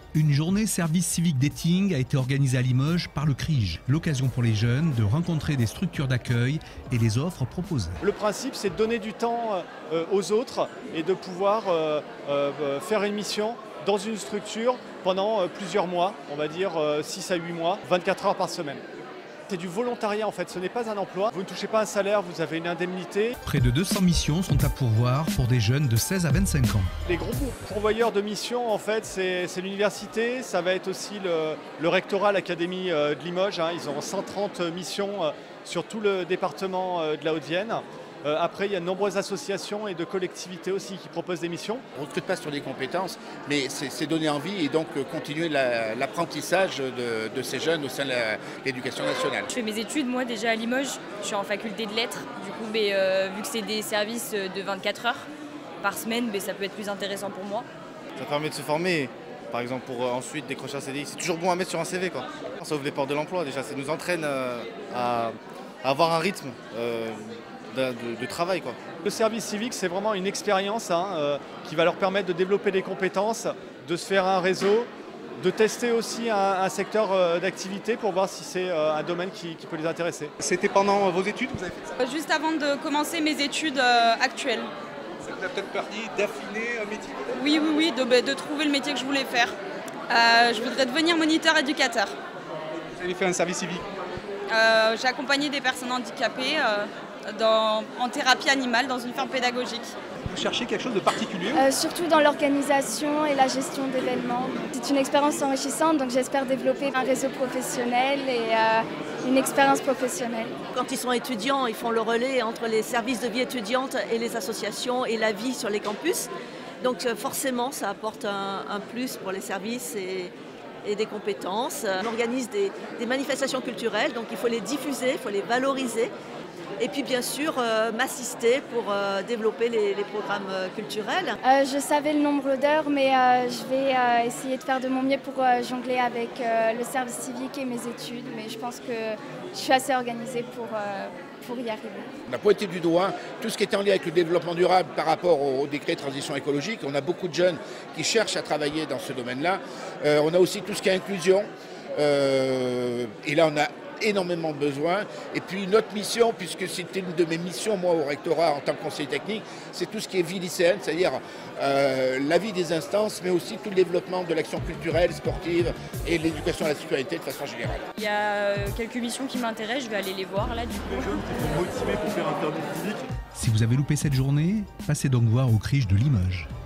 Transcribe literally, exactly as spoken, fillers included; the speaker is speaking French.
Une journée service civique dating a été organisée à Limoges par le C R I J. L'occasion pour les jeunes de rencontrer des structures d'accueil et les offres proposées. Le principe, c'est de donner du temps aux autres et de pouvoir faire une mission dans une structure pendant plusieurs mois, on va dire six à huit mois, vingt-quatre heures par semaine. C'est du volontariat en fait, ce n'est pas un emploi. Vous ne touchez pas un salaire, vous avez une indemnité. Près de deux cents missions sont à pourvoir pour des jeunes de seize à vingt-cinq ans. Les gros pourvoyeurs de missions, en fait, c'est l'université, ça va être aussi le, le rectorat, l'Académie de Limoges. Hein. Ils ont cent trente missions sur tout le département de la Haute-Vienne. Euh, après, il y a de nombreuses associations et de collectivités aussi qui proposent des missions. On ne recrute pas sur des compétences, mais c'est donner envie et donc continuer l'apprentissage de, de ces jeunes au sein de l'éducation nationale. Je fais mes études, moi, déjà à Limoges. Je suis en faculté de lettres. Du coup, mais, euh, vu que c'est des services de vingt-quatre heures par semaine, mais ça peut être plus intéressant pour moi. Ça permet de se former. Par exemple, pour euh, ensuite décrocher un C D I, c'est toujours bon à mettre sur un C V, quoi. Ça ouvre les portes de l'emploi déjà, ça nous entraîne euh, à, à avoir un rythme euh, de, de, de travail, quoi. Le service civique, c'est vraiment une expérience hein, euh, qui va leur permettre de développer des compétences, de se faire un réseau, de tester aussi un, un secteur euh, d'activité pour voir si c'est euh, un domaine qui, qui peut les intéresser. C'était pendant vos études, vous avez fait ça? Juste avant de commencer mes études euh, actuelles. Ça vous a peut-être permis d'affiner un métier? Oui, oui, oui, de, de trouver le métier que je voulais faire. Euh, je voudrais devenir moniteur éducateur. Vous avez fait un service civique? euh, J'ai accompagné des personnes handicapées euh, dans, en thérapie animale dans une ferme pédagogique. Vous cherchez quelque chose de particulier? euh, Surtout dans l'organisation et la gestion d'événements. C'est une expérience enrichissante, donc j'espère développer un réseau professionnel et euh, une expérience professionnelle. Quand ils sont étudiants, ils font le relais entre les services de vie étudiante et les associations et la vie sur les campus. Donc forcément, ça apporte un, un plus pour les services et, et des compétences. On organise des, des manifestations culturelles, donc il faut les diffuser, il faut les valoriser. Et puis bien sûr, euh, m'assister pour euh, développer les, les programmes euh, culturels. Euh, je savais le nombre d'heures, mais euh, je vais euh, essayer de faire de mon mieux pour euh, jongler avec euh, le service civique et mes études. Mais je pense que je suis assez organisée pour, euh, pour y arriver. On a pointé du doigt tout ce qui est en lien avec le développement durable par rapport au, au décret de transition écologique. On a beaucoup de jeunes qui cherchent à travailler dans ce domaine-là. Euh, on a aussi tout ce qui est inclusion. Euh, et là, on a énormément besoin. Et puis notre mission, puisque c'était une de mes missions moi au rectorat en tant que conseiller technique, c'est tout ce qui est vie lycéenne, c'est-à-dire euh, la vie des instances, mais aussi tout le développement de l'action culturelle, sportive et l'éducation à la citoyenneté de façon générale. Il y a quelques missions qui m'intéressent, je vais aller les voir là du coup. Les jeunes qui sont motivés pour faire un service civique. Si vous avez loupé cette journée, passez donc voir au C R I J de Limoges.